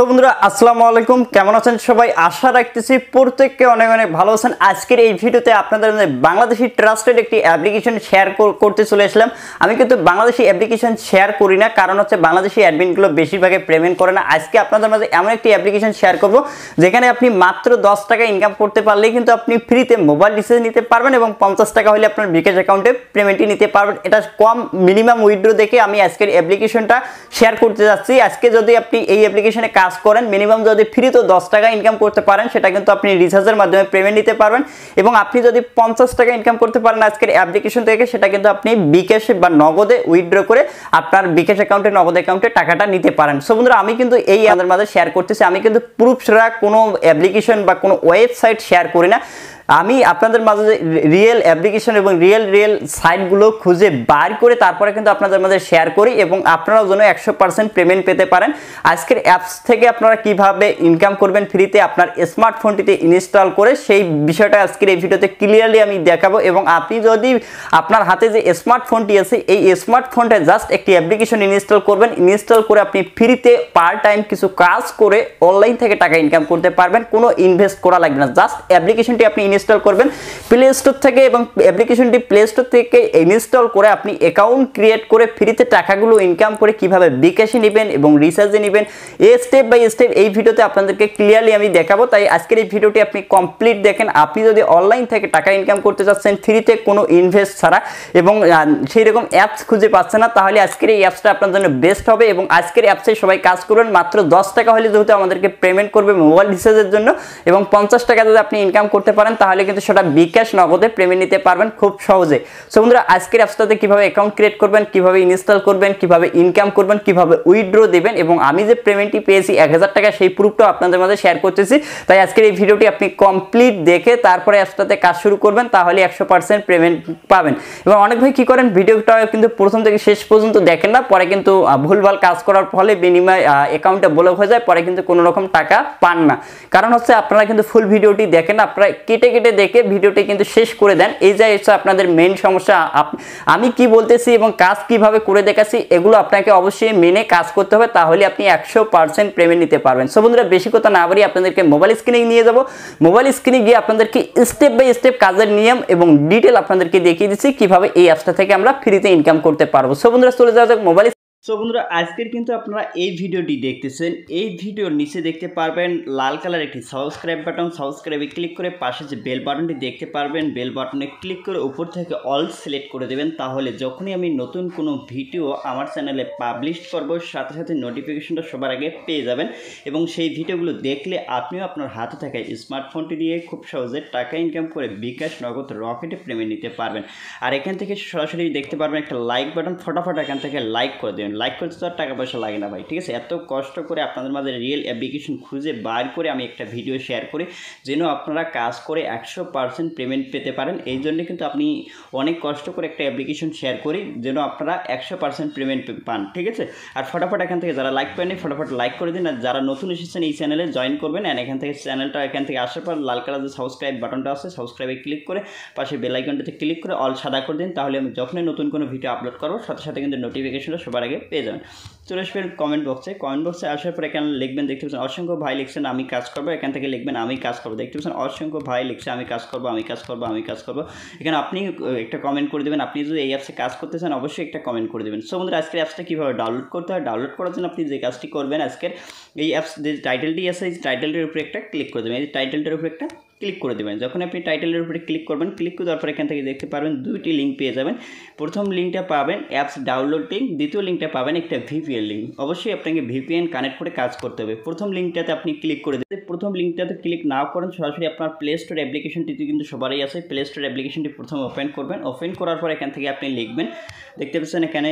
তো বন্ধুরা আসসালামু আলাইকুম, কেমন আছেন সবাই? আশা রাখতেছি প্রত্যেককে অনেক অনেক ভালো আছেন। আজকের এই ভিডিওতে আপনাদের বাংলাদেশি ট্রাস্টেড একটি অ্যাপ্লিকেশন শেয়ার করতে চলে আসলাম। আমি কিন্তু বাংলাদেশি অ্যাপ্লিকেশন শেয়ার করি না, কারণ হচ্ছে বাংলাদেশি অ্যাডমিনগুলো বেশিরভাগে পেমেন্ট করে না। আজকে আপনাদের মাঝে এমন একটি অ্যাপ্লিকেশন শেয়ার করব যেখানে আপনি মাত্র 10 টাকা ইনকাম করতে পারলেই কিন্তু আপনি ফ্রিতে মোবাইল রিচার্জ নিতে পারবেন এবং 50 টাকা হলে আপনার বিকাশ অ্যাকাউন্টে পেমেন্টই নিতে পারবেন। এটা কম মিনিমাম উইথড্র দেখে আমি আজকের অ্যাপ্লিকেশনটা শেয়ার করতে যাচ্ছি। আজকে যদি আপনি এই অ্যাপ্লিকেশনে কাজ করেন, মিনিমাম যদি ফ্রি তো 10 টাকা ইনকাম করতে পারেন, সেটা কিন্তু আপনি রিচার্জের মাধ্যমে পেমেন্ট নিতে পারবেন। এবং আপনি যদি 50 টাকা ইনকাম করতে পারেন আজকের অ্যাপ্লিকেশন থেকে, সেটা কিন্তু আপনি বিকাশে বা নগদে উইথড্র করে আপনার বিকাশ অ্যাকাউন্টে নগদ অ্যাকাউন্টে টাকাটা নিতে পারেন। সো বন্ধুরা, আমি কিন্তু এই আমাদের মাঝে শেয়ার করতেছি। আমি কিন্তু প্রুফ ছাড়া কোনো অ্যাপ্লিকেশন বা কোনো ওয়েবসাইট শেয়ার করি না। আমি আপনাদের মাঝে রিয়েল অ্যাপ্লিকেশন এবং রিয়েল সাইটগুলো খুঁজে বার করে তারপরে কিন্তু আপনাদের মাঝে শেয়ার করি এবং আপনারাও যেন 100% পেমেন্ট পেতে পারেন। আজকের অ্যাপস থেকে আপনারা কিভাবে ইনকাম করবেন ফ্রিতে আপনার স্মার্টফোনটিতে ইনস্টল করে, সেই বিষয়টা আজকের এই ভিডিওতে ক্লিয়ারলি আমি দেখাবো। এবং আপনি যদি আপনার হাতে যে স্মার্টফোনটি আছে, এই স্মার্টফোনটা জাস্ট একটি অ্যাপ্লিকেশন ইনস্টল করবেন। ইনস্টল করে আপনি ফ্রিতে পার্ট টাইম কিছু কাজ করে অনলাইন থেকে টাকা ইনকাম করতে পারবেন। কোনো ইনভেস্ট করা লাগবে না, জাস্ট অ্যাপ্লিকেশনটি আপনি ইনস্টল করবেন প্লে স্টোর থেকে এবং অ্যাপ্লিকেশনটি প্লে স্টোর থেকে ইনস্টল করে আপনি অ্যাকাউন্ট ক্রিয়েট করে ফ্রিতে টাকাগুলো ইনকাম করে কিভাবে বিকাশে নেবেন এবং রিচার্জে নেবেন, এই স্টেপ বাই স্টেপ এই ভিডিওতে আপনাদেরকে ক্লিয়ারলি আমি দেখাবো। তাই আজকের এই ভিডিওটি আপনি কমপ্লিট দেখেন। আপনি যদি অনলাইন থেকে টাকা ইনকাম করতে চাচ্ছেন ফ্রিতে কোনো ইনভেস্ট ছাড়া এবং সেই রকম অ্যাপস খুঁজে পাচ্ছেন না, তাহলে আজকের এই অ্যাপসটা আপনার জন্য বেস্ট হবে। এবং আজকের অ্যাপসে সবাই কাজ করবেন। মাত্র 10 টাকা হলে যেহেতু আমাদেরকে পেমেন্ট করবে মোবাইল রিচার্জের জন্য, এবং 50 টাকা যদি আপনি ইনকাম করতে পারেন তাহলে কিন্তু সেটা বিকাশ নগদে পেমেন্ট নিতে পারবেন খুব সহজে। সো বন্ধুরা, আজকের অ্যাপসটাতে কিভাবে অ্যাকাউন্ট ক্রিয়েট করবেন, কিভাবে ইনস্টল করবেন, কিভাবে ইনকাম করবেন, কিভাবে উইথড্র দেবেন এবং আমি যে পেমেন্টটি পেয়েছি 1000 টাকা, সেই প্রুফটাও আপনাদের মাঝে শেয়ার করতেছি। তাই আজকের এই ভিডিওটি আপনি কমপ্লিট দেখে তারপরে অ্যাপসটাতে কাজ শুরু করবেন, তাহলে 100% পেমেন্ট পাবেন। এবং অনেক ভাই কি করেন, ভিডিওটা কিন্তু প্রথম থেকে শেষ পর্যন্ত দেখেন না, পরে কিন্তু ভুলভাল কাজ করার ফলে বিনিময় অ্যাকাউন্টটা ব্লক হয়ে যায়, পরে কিন্তু কোনো রকম টাকা পান না। কারণ হচ্ছে আপনারা কিন্তু ফুল ভিডিওটি দেখেন না, আপনারা কেটে কেটে দেখে ভিডিওটি কিন্তু শেষ করে দেন। এই যে হচ্ছে আপনাদের মেইন সমস্যা। আমি কি বলতেছি এবং কাজ কিভাবে করে দেখাচ্ছি, এগুলো আপনাকে অবশ্যই মেনে কাজ করতে হবে, তাহলে আপনি 100% পেমেন্ট নিতে পারবেন। সো বন্ধুরা, বেশি কথা না বাড়িয়ে আপনাদেরকে মোবাইল স্ক্রিনে নিয়ে যাব। মোবাইল স্ক্রিনে গিয়ে আপনাদেরকে স্টেপ বাই স্টেপ কাজের নিয়ম এবং ডিটেল আপনাদেরকে দেখিয়ে দিচ্ছি কিভাবে এই অ্যাপসটা থেকে আমরা ফ্রিতে ইনকাম করতে পারবো। সো বন্ধুরা, চলে যাওয়া যাক মোবাইল। সো বন্ধুরা, আজকের কিন্তু আপনারা এই ভিডিওটি দেখতেছেন, এই ভিডিওর নিচে দেখতে পারবেন লাল কালার একটি সাবস্ক্রাইব বাটন। সাবস্ক্রাইবে ক্লিক করে পাশে যে বেল বাটনটি দেখতে পারবেন, বেল বাটনে ক্লিক করে উপর থেকে অল সিলেক্ট করে দেবেন। তাহলে যখনই আমি নতুন কোনো ভিডিও আমার চ্যানেলে পাবলিশ করব, সাথে সাথে নোটিফিকেশনটা সবার আগে পেয়ে যাবেন। এবং সেই ভিডিওগুলো দেখলে আপনিও আপনার হাতে থাকা স্মার্টফোনটি দিয়ে খুব সহজে টাকা ইনকাম করে বিকাশ নগদ রকেটে পেমেন্ট নিতে পারবেন। আর এখান থেকে সরাসরি দেখতে পারবেন একটা লাইক বাটন, ফটাফট এখান থেকে লাইক করে দেবেন। লাইক করতে তো আর টাকা পয়সা লাগে না ভাই, ঠিক আছে? এত কষ্ট করে আপনাদের মাঝে রিয়েল অ্যাপ্লিকেশন খুঁজে বার করে আমি একটা ভিডিও শেয়ার করি যেন আপনারা কাজ করে 100% পেমেন্ট পেতে পারেন। এই জন্য কিন্তু আপনি অনেক কষ্ট করে একটা অ্যাপ্লিকেশন শেয়ার করি যেন আপনারা 100% পেমেন্ট পান, ঠিক আছে? আর ফটাফট এখান থেকে যারা লাইক পাননি ফটাফট লাইক করে দিন। আর যারা নতুন এসেছেন এই চ্যানেলে জয়েন করবেন। অ্যান্ড এখান থেকে চ্যানেলটা এখান থেকে আসার পর লাল কালার যে সাবস্ক্রাইব বাটনটা আছে, সাবস্ক্রাইবে ক্লিক করে পাশে বেল আইকনটাতে ক্লিক করে অল সাদা করে দিন। তাহলে আমি যখনই নতুন কোনো ভিডিও আপলোড করবো সাথে সাথে কিন্তু নোটিফিকেশনটা সবার আগে পেয়ে যাবেন। চলে আসবেন কমেন্ট বক্সে আসার পর এখানে লিখবেন, দেখতে পাচ্ছেন অসংখ্য ভাই লিখছেন আমি কাজ করবো, এখান থেকে লিখবেন আমি কাজ করবো। দেখতে পাচ্ছেন অসংখ্য ভাই লিখছে আমি কাজ করবো, আমি কাজ করবো, আমি কাজ করবো। এখানে আপনি একটা কমেন্ট করে দেবেন। আপনি যদি এই অ্যাপসে কাজ করতে চান অবশ্যই একটা কমেন্ট করে দেবেন। সো বন্ধুরা, আজকের অ্যাপসটা কীভাবে ডাউনলোড করতে হয়, ডাউনলোড করার জন্য আপনি যে কাজটি করবেন, আজকের এই অ্যাপস যে টাইটেলটি আছে এই টাইটেলটির উপরে একটা ক্লিক করে দেবেন। এই টাইটেলটার উপরে একটা ক্লিক করে দেবেন। যখন আপনি টাইটেলের উপরে ক্লিক করবেন, ক্লিক করে দেওয়ার পর এখান থেকে দেখতে পারবেন দুইটি লিঙ্ক পেয়ে যাবেন। প্রথম লিঙ্কটা পাবেন অ্যাপস ডাউনলোড লিঙ্ক, দ্বিতীয় লিঙ্কটা পাবেন একটা ভিপিএন লিঙ্ক। অবশ্যই আপনাকে ভিপিএন কানেক্ট করে কাজ করতে হবে। প্রথম লিঙ্কটাতে আপনি ক্লিক করে দেবেন। প্রথম লিঙ্কটাতে ক্লিক না করেন সরাসরি আপনার প্লে স্টোর অ্যাপ্লিকেশনটিতে কিন্তু সবারই আছে। প্লে স্টোর অ্যাপ্লিকেশনটি প্রথম ওপেন করবেন। ওপেন করার পর এখান থেকে আপনি লিখবেন, দেখতে পাচ্ছেন এখানে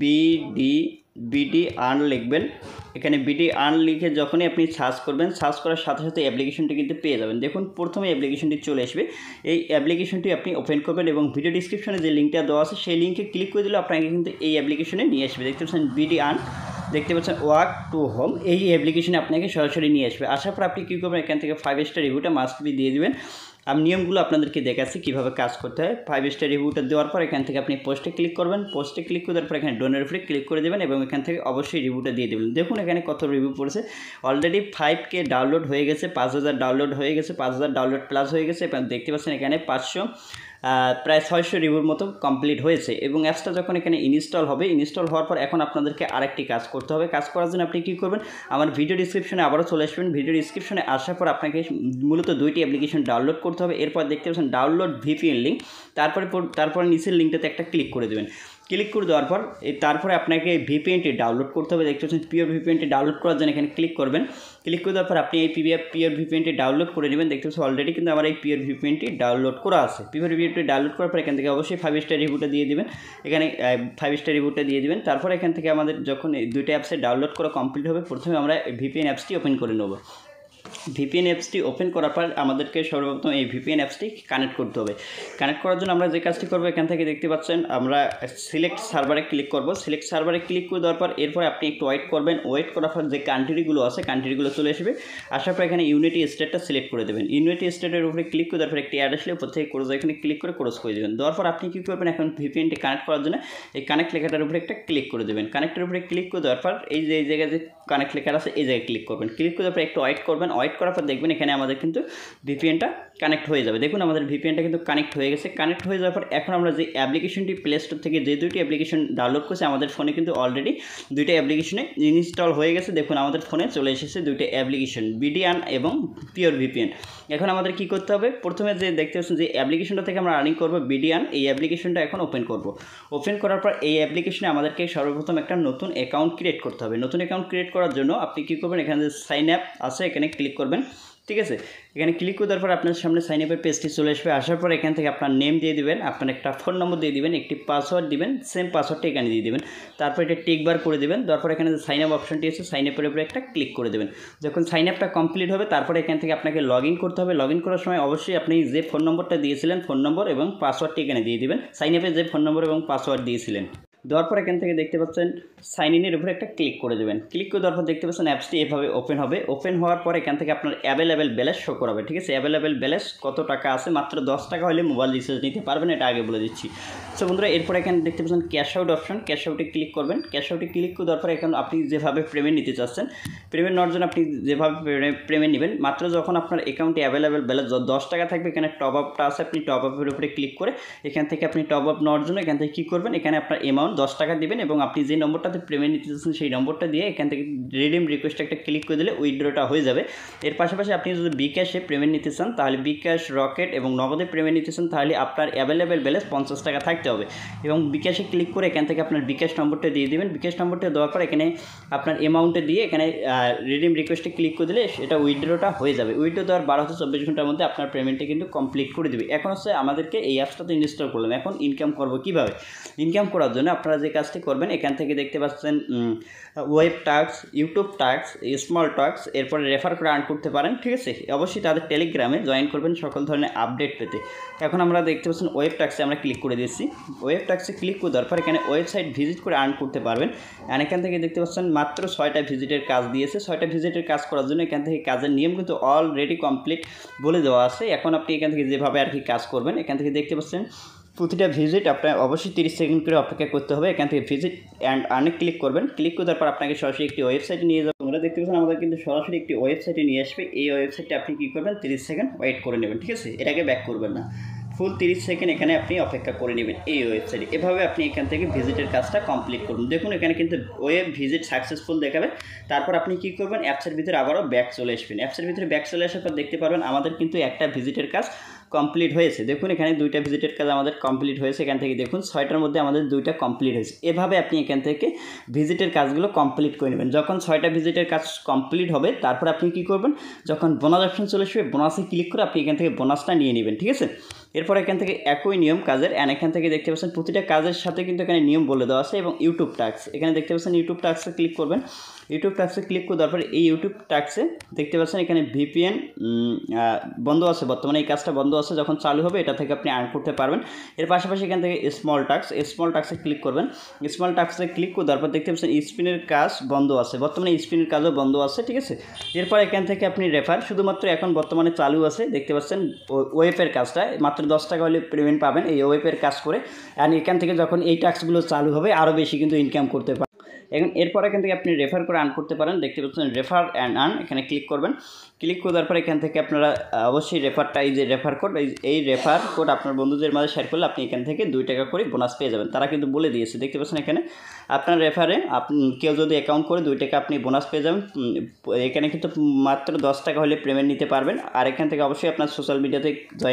বিডি আর্ন লিখবেন। এখানে বিডি আর্ন লিখে যখনই আপনি সার্চ করবেন, সার্চ করার সাথে সাথে অ্যাপ্লিকেশনটি কিন্তু পেয়ে যাবেন। দেখুন প্রথমে অ্যাপ্লিকেশনটি চলে আসবে। এই অ্যাপ্লিকেশনটি আপনি ওপেন করবেন এবং ভিডিও ডিসক্রিপশনে যে লিঙ্কটা দেওয়া আছে সেই লিঙ্কে ক্লিক করে দিলে আপনাকে কিন্তু এই অ্যাপ্লিকেশনে নিয়ে আসবে। দেখতে পাচ্ছেন বিডি আর্ন, দেখতে পাচ্ছেন ওয়ার্ক টু হোম, এই অ্যাপ্লিকেশনে আপনাকে সরাসরি নিয়ে আসবে। আসার পর আপনি কী করবেন, এখান থেকে 5 স্টার রিভিউটা মাস্ট বি দিয়ে দেবেন। আমি নিয়মগুলো আপনাদেরকে দেখাচ্ছি কীভাবে কাজ করতে হয়। 5 স্টার রিভিউটা দেওয়ার পর এখান থেকে আপনি পোস্টে ক্লিক করবেন, পোস্টে ক্লিক করার পর এখানে ডোনের উপরে ক্লিক করে দেবেন এবং এখান থেকে অবশ্যই রিভিউটা দিয়ে দেবেন। দেখুন এখানে কত রিভিউ পড়েছে, অলরেডি 5K ডাউনলোড হয়ে গেছে, 5000 ডাউনলোড হয়ে গেছে, 5000 ডাউনলোড প্লাস হয়ে গেছে এবং দেখতে পাচ্ছেন এখানে 500 প্রায় 600 রিভিউর মতো কমপ্লিট হয়েছে। এবং অ্যাপসটা যখন এখানে ইনস্টল হবে, ইনস্টল হওয়ার পর এখন আপনাদেরকে আরেকটি কাজ করতে হবে। কাজ করার জন্য আপনি কী করবেন, আমার ভিডিও ডিসক্রিপশনে আবারও চলে আসবেন। ভিডিও ডিসক্রিপশনে আসার পর আপনাকে মূলত 2টি অ্যাপ্লিকেশন ডাউনলোড করতে হবে। এরপর দেখতে পাচ্ছেন ডাউনলোড ভিপিএন লিঙ্ক, তারপরে নিচের লিঙ্কটাতে একটা ক্লিক করে দেবেন। ক্লিক করে দেওয়ার পর তারপরে আপনাকে ভিপিএনটি ডাউনলোড করতে হবে। দেখতে পাচ্ছেন পিওর ভিপিএনটি ডাউনলোড করার জন্য এখানে ক্লিক করবেন। ক্লিক করে দেওয়ার পর আপনি এই পিওর ভিপিএনটি ডাউনলোড করে নেবেন। দেখতে পাচ্ছেন অলরেডি কিন্তু আমার এই পিওর ভিপিএনটি ডাউনলোড করা আছে। পিওর ভিপিএনটি ডাউনলোড করার পর এখান থেকে অবশ্যই 5 স্টার রিভিউটা দিয়ে দেবেন। এখানে 5 স্টার রিভিউটা দিয়ে দেবেন। তারপর এখান থেকে আমাদের যখন এই 2টা অ্যাপসে ডাউনলোড করা কমপ্লিট হবে, প্রথমে আমরা ভিপিএন অ্যাপসটি ওপেন করে নেব। ভিপিএন অ্যাপসটি ওপেন করার পর আমাদেরকে সর্বপ্রথম এই ভিপিএন অ্যাপসটি কানেক্ট করতে হবে। কানেক্ট করার জন্য আমরা যে কাজটি করবো, এখান থেকে দেখতে পাচ্ছেন আমরা সিলেক্ট সার্ভারে ক্লিক করব। সিলেক্ট সার্ভারে ক্লিক করে দেওয়ার পর এরপরে আপনি একটু ওয়েট করবেন। ওয়েট করার পর যে কান্ট্রিগুলো আছে কান্ট্রিগুলো চলে আসবে। আসার পর এখানে ইউনাইটেড স্টেটটা সিলেক্ট করে দেবেন। ইউনাইটেড স্টেটের উপরে ক্লিক করে দেওয়ার পর একটি অ্যাড আসলে উপর থেকে ক্রোজ এখানে ক্লিক করে ক্রোজ করে দেবেন। দেওয়ার পর আপনি কী করবেন, এখন ভিপিএনটি কানেক্ট করার জন্য এই কানেক্ট লেখাটার উপরে একটা ক্লিক করে দেবেন। কানেক্টের উপরে ক্লিক করে দেওয়ার পর এই জায়গায় যে কানেক্ট লেখা আছে এই জায়গায় ক্লিক করবেন। ক্লিক করে দেওয়ার পর একটু ওয়েট করবেন। ওয়েট করার পর দেখবেন এখানে আমাদের কিন্তু ভিপিএনটা কানেক্ট হয়ে যাবে। দেখুন আমাদের ভিপিএনটা কিন্তু কানেক্ট হয়ে গেছে। কানেক্ট হয়ে যাওয়ার পর এখন আমরা যে অ্যাপ্লিকেশনটি প্লে স্টোর থেকে যে 2টি অ্যাপ্লিকেশন ডাউনলোড করছি, আমাদের ফোনে কিন্তু অলরেডি 2টা অ্যাপ্লিকেশনে ইনস্টল হয়ে গেছে। দেখুন আমাদের ফোনে চলে এসেছে 2টা অ্যাপ্লিকেশন, বিডিআন এবং পিওর ভিপিএন। এখন আমাদের কি করতে হবে, প্রথমে যে দেখতে পাচ্ছেন যে অ্যাপ্লিকেশনটা থেকে আমরা আর্নিং করবো বিডিআন, এই অ্যাপ্লিকেশনটা এখন ওপেন করব। ওপেন করার পর এই অ্যাপ্লিকেশনে আমাদেরকে সর্বপ্রথম একটা নতুন অ্যাকাউন্ট ক্রিয়েট করতে হবে। নতুন অ্যাকাউন্ট ক্রিয়েট করার জন্য আপনি কী করবেন, এখানে যে সাইন আপ আছে এখানে ক্লিক করবেন। ঠিক আছে, এখানে ক্লিক করে দেওয়ার পর আপনার সামনে সাইন আপের পেজটি চলে আসবে। আসার পর এখান থেকে আপনার নেম দিয়ে দিবেন, আপনার একটা ফোন নম্বর দিয়ে দিবেন, একটি পাসওয়ার্ড দিবেন, সেম পাসওয়ার্ডটা এখানে দিয়ে দিবেন। তারপর এটা টিক বার করে দেবেন। তারপর এখানে যে সাইন আপ অপশনটি আছে সাইন আপের উপরে একটা ক্লিক করে দেবেন। যখন সাইন আপটা কমপ্লিট হবে তারপরে এখান থেকে আপনাকে লগ ইন করতে হবে। লগ ইন করার সময় অবশ্যই আপনি যে ফোন নম্বরটা দিয়েছিলেন, ফোন নম্বর এবং পাসওয়ার্ডটি এখানে দিয়ে দিবেন। সাইন আপে যে ফোন নম্বর এবং পাসওয়ার্ড দিয়েছিলেন দেওয়ার পর এখান থেকে দেখতে পাচ্ছেন সাইন ইনের উপরে একটা ক্লিক করে দেবেন। ক্লিক করে দেওয়ার পর দেখতে পাচ্ছেন অ্যাপসটি এভাবে ওপেন হবে। ওপেন হওয়ার পর এখান থেকে আপনার অ্যাভেলেবেল ব্যালেন্স শো করাবে। ঠিক আছে, অ্যাভেলেবেল ব্যালেন্স কত টাকা আছে, মাত্র 10 টাকা হলে মোবাইল রিচার্জ নিতে পারবেন, এটা আগে বলে দিচ্ছি। সো বন্ধুরা, এরপর এখানে দেখতে পাচ্ছেন ক্যাশ আউট অপশন, ক্যাশ আউটে ক্লিক করবেন। ক্যাশ আউটে ক্লিক করে দেওয়ার পর এখন আপনি যেভাবে পেমেন্ট নিতে চাচ্ছেন, পেমেন্ট নেওয়ার জন্য আপনি যেভাবে পেমেন্ট নেবেন, মাত্র যখন আপনার অ্যাকাউন্টে অ্যাভেলেবেল ব্যালেন্স 10 টাকা থাকবে, এখানে টপ আপটা আছে, আপনি টপ আপের উপরে ক্লিক করে এখান থেকে আপনি টপ আপ নেওয়ার জন্য এখান থেকে কী করবেন, এখানে আপনার অ্যামাউন্ট 10 টাকা দিবেন এবং আপনি যে নম্বরটাতে পেমেন্ট নিতে চাচ্ছেন সেই নম্বরটা দিয়ে এখান থেকে রিডিম রিকোয়েস্ট একটা ক্লিক করে দিলে উইথড্রটা হয়ে যাবে। এর পাশাপাশি আপনি যদি বিকাশে পেমেন্ট নিতে চান তাহলে বিকাশ, রকেট এবং নগদে পেমেন্ট নিতে চান তাহলে আপনার অ্যাভেলেবেল ব্যালেন্স 50 টাকা থাকতে হবে এবং বিকাশে ক্লিক করে এখান থেকে আপনার বিকাশ নম্বরটা দিয়ে দেবেন। বিকাশ নম্বরটা দেওয়ার পর এখানে আপনার অ্যামাউন্টে দিয়ে এখানে রিডিম রিকোয়েস্টে ক্লিক করে দিলে এটা উইথড্রটা হয়ে যাবে। উইথড্র দেওয়ার 12 থেকে 24 ঘন্টার মধ্যে আপনার পেমেন্টটা কিন্তু কমপ্লিট করে দেবে। এখন হচ্ছে আমাদেরকে এই অ্যাপসটাতে ইনস্টল করলাম, এখন ইনকাম করবো কীভাবে। ইনকাম করার জন্য আপনারা যে কাজটি করবেন, এখান থেকে দেখতে পাচ্ছেন web task, YouTube task, small task, এরপরে রেফার করে আর্ন করতে পারেন। ঠিক আছে, অবশ্যই তাদের টেলিগ্রামে জয়েন করবেন সকল ধরনের আপডেট পেতে। এখন আমরা দেখতে পাচ্ছেন ওয়েব টাস্কে আমরা ক্লিক করে দিচ্ছি। ওয়েব টাস্কে ক্লিক করে দেওয়ার পর এখানে ওয়েবসাইট ভিজিট করে আর্ন করতে পারবেন। আর এখান থেকে দেখতে পাচ্ছেন মাত্র 6টা ভিজিটের কাজ দিয়েছে। 6টা ভিজিটের কাজ করার জন্য এখান থেকে কাজের নিয়ম কিন্তু অলরেডি কমপ্লিট বলে দেওয়া আছে। এখন আপনি এখান থেকে যেভাবে আর কি কাজ করবেন, এখান থেকে দেখতে পাচ্ছেন প্রতিটা ভিজিট আপনার অবশ্যই 30 সেকেন্ড করে অপেক্ষা করতে হবে। এখান থেকে ভিজিট অ্যান্ড আর্নে ক্লিক করবেন। ক্লিক করে তারপর আপনাকে সরাসরি একটি ওয়েবসাইটে নিয়ে যাবেন। তোমরা দেখতে পাচ্ছেন আমাদের কিন্তু সরাসরি একটি ওয়েবসাইটে নিয়ে আসবে। এই ওয়েবসাইটে আপনি কী করবেন, 30 সেকেন্ড ওয়েট করে নেবেন। ঠিক আছে, এটাকে ব্যাক করবেন না, ফুল 30 সেকেন্ড এখানে আপনি অপেক্ষা করে নেবেন এই ওয়েবসাইটে। এভাবে আপনি এখান থেকে ভিজিটের কাজটা কমপ্লিট করুন। দেখুন এখানে কিন্তু ওয়েব ভিজিট সাকসেসফুল দেখাবে। তারপর আপনি কী করবেন, অ্যাপসের ভিতরে আবারও ব্যাক চলে আসবেন। অ্যাপসের ভিতরে ব্যাক চলে আসার পর দেখতে পারবেন আমাদের কিন্তু একটা ভিজিটের কাজ কমপ্লিট হয়েছে। দেখুন এখানে 2টা ভিজিটের কাজ আমাদের কমপ্লিট হয়েছে। এখান থেকে দেখুন 6টার মধ্যে আমাদের 2টা কমপ্লিট হয়েছে। এভাবে আপনি এখান থেকে ভিজিটের কাজগুলো কমপ্লিট করে নেবেন। যখন 6টা ভিজিটের কাজ কমপ্লিট হবে তারপর আপনি কী করবেন, যখন বোনাস অপশন চলে আসবে বোনাসে ক্লিক করে আপনি এখান থেকে বোনাসটা নিয়ে নেবেন। ঠিক আছে, এরপর এখান থেকে একই নিয়ম কাজের, এখান থেকে দেখতে পাচ্ছেন প্রতিটা কাজের সাথে কিন্তু এখানে নিয়ম বলে দেওয়া আছে। এবং ইউটিউব টাস্ক, এখানে দেখতে পাচ্ছেন ইউটিউব টাস্কে ক্লিক করবেন। ইউটিউব ট্যাক্সে ক্লিক করে দেওয়ার পরে এই ইউটিউব ট্যাক্সে দেখতে পাচ্ছেন এখানে ভিপিএন বন্ধ আছে, বর্তমানে এই কাজটা বন্ধ আছে, যখন চালু হবে এটা থেকে আপনি আর্ন করতে পারবেন। এর পাশাপাশি এখান থেকে স্মল ট্যাক্সে ক্লিক করবেন। স্মল ট্যাক্সে ক্লিক করে দেওয়ার পর দেখতে পাচ্ছেন স্পিনের কাজ বন্ধ আছে, বর্তমানে স্পিনের কাজও বন্ধ আছে, ঠিক আছে। এরপর এখান থেকে আপনি রেফার, শুধুমাত্র এখন বর্তমানে চালু আছে, দেখতে পাচ্ছেন ওয়েবের কাজটা মাত্র 10 টাকা হলে পেমেন্ট পাবেন এই ওয়েবের কাজ করে। অ্যান্ড এখান থেকে যখন এই ট্যাক্সগুলো চালু হবে আরও বেশি কিন্তু ইনকাম করতে পারবেন। এখন এরপর এখান থেকে আপনি রেফার করে আর্ন করতে পারেন, দেখতে পাচ্ছেন রেফার অ্যান্ড আর্ন, এখানে ক্লিক করবেন। ক্লিক করে দেওয়ার পর এখান থেকে আপনারা অবশ্যই রেফারটা, এই যে রেফার কোড, এই রেফার কোড আপনার বন্ধুদের মাঝে শেয়ার করলে আপনি এখান থেকে 2 টাকা করে বোনাস পেয়ে যাবেন। তারা কিন্তু বলে দিয়েছে, দেখতে পাচ্ছেন এখানে আপনার রেফারে কেউ যদি অ্যাকাউন্ট করে 2 টাকা আপনি বোনাস পেয়ে যাবেন। এখানে কিন্তু মাত্র 10 টাকা হলে পেমেন্ট নিতে পারবেন। আর এখান থেকে অবশ্যই আপনার সোশ্যাল মিডিয়াতে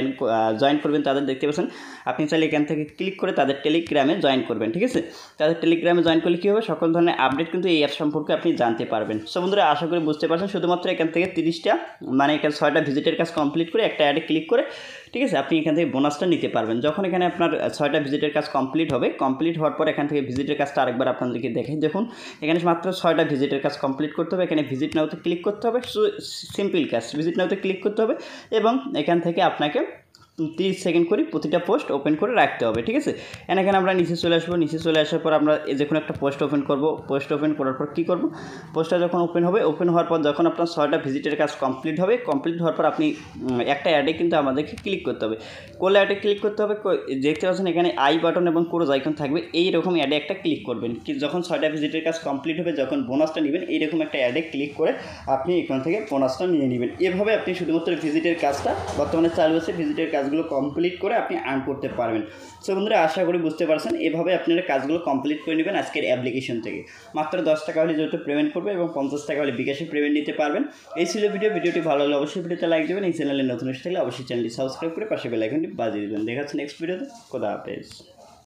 জয়েন করবেন তাদের, দেখতে পাচ্ছেন আপনি চাইলে এখান থেকে ক্লিক করে তাদের টেলিগ্রামে জয়েন করবেন, ঠিক আছে। তাদের টেলিগ্রামে জয়েন করলে কী হবে, সকল ধরনের আপডেট কিন্তু এই অ্যাপ সম্পর্কে আপনি জানতে পারবেন। সো বন্ধুরা আশা করি বুঝতে পারছেন, শুধুমাত্র এখান থেকে 30টা মানে এখানে 6টা ভিজিটের কাজ কমপ্লিট করে একটা অ্যাডে ক্লিক করে, ঠিক আছে, আপনি এখান থেকে বোনাসটা নিতে পারবেন। যখন এখানে আপনার 6টা ভিজিটের কাজ কমপ্লিট হবে, কমপ্লিট হওয়ার পর এখান থেকে ভিজিটের কাজটা আরেকবার আপনাদেরকে দেখে দেখুন, এখানে মাত্র 6টা ভিজিটের কাজ কমপ্লিট করতে হবে। এখানে ভিজিট নাওতে ক্লিক করতে হবে, সিম্পল কাজ, ভিজিট নাওতে ক্লিক করতে হবে এবং এখান থেকে আপনাকে 30 সেকেন্ড করে প্রতিটা পোস্ট ওপেন করে রাখতে হবে, ঠিক আছে। এখানে আমরা নিচে চলে আসবো, নিচে চলে আসার পর আমরা যে কোনো একটা পোস্ট ওপেন করব। পোস্ট ওপেন করার পর কী করব, পোস্টটা যখন ওপেন হবে, ওপেন হওয়ার পর যখন আপনার 6টা ভিজিটের কাজ কমপ্লিট হবে, কমপ্লিট হওয়ার পর আপনি একটা অ্যাডে কিন্তু আমাদেরকে ক্লিক করতে হবে। কোলে অ্যাডে ক্লিক করতে হবে, দেখতে পাচ্ছেন এখানে আই বাটন এবং ক্রোজ আইকন থাকবে, এইরকম অ্যাডে একটা ক্লিক করবেন। যখন 6টা ভিজিটের কাজ কমপ্লিট হবে, যখন বোনাসটা নেবেন, এইরকম একটা অ্যাডে ক্লিক করে আপনি এখান থেকে বোনাসটা নিয়ে নেবেন। এভাবে আপনি শুধুমাত্র ভিজিটের কাজটা, বর্তমানে চালু আছে ভিজিটের কাজগুলো কমপ্লিট করে আপনি আর্ন করতে পারবেন। সো বন্ধুরা আশা করি বুঝতে পারছেন, এভাবে আপনারা কাজগুলো কমপ্লিট করে নেবেন আজকের অ্যাপ্লিকেশন থেকে। মাত্র 10 টাকা হলে যেহেতু পেমেন্ট করবে এবং 50 টাকা হলে বিকাশে পেমেন্ট নিতে পারবেন। এই ছিল ভিডিওটি ভালো লাগলে অবশ্যই ভিডিওতে লাইক দেবেন। এই চ্যানেলে নতুন এসে থাকলে অবশ্যই চ্যানেলটি সাবস্ক্রাইব করে পাশে বেল আইকনটি বাজিয়ে দেবেন। দেখা হচ্ছে নেক্সট ভিডিওতে। খোদা হাফেজ।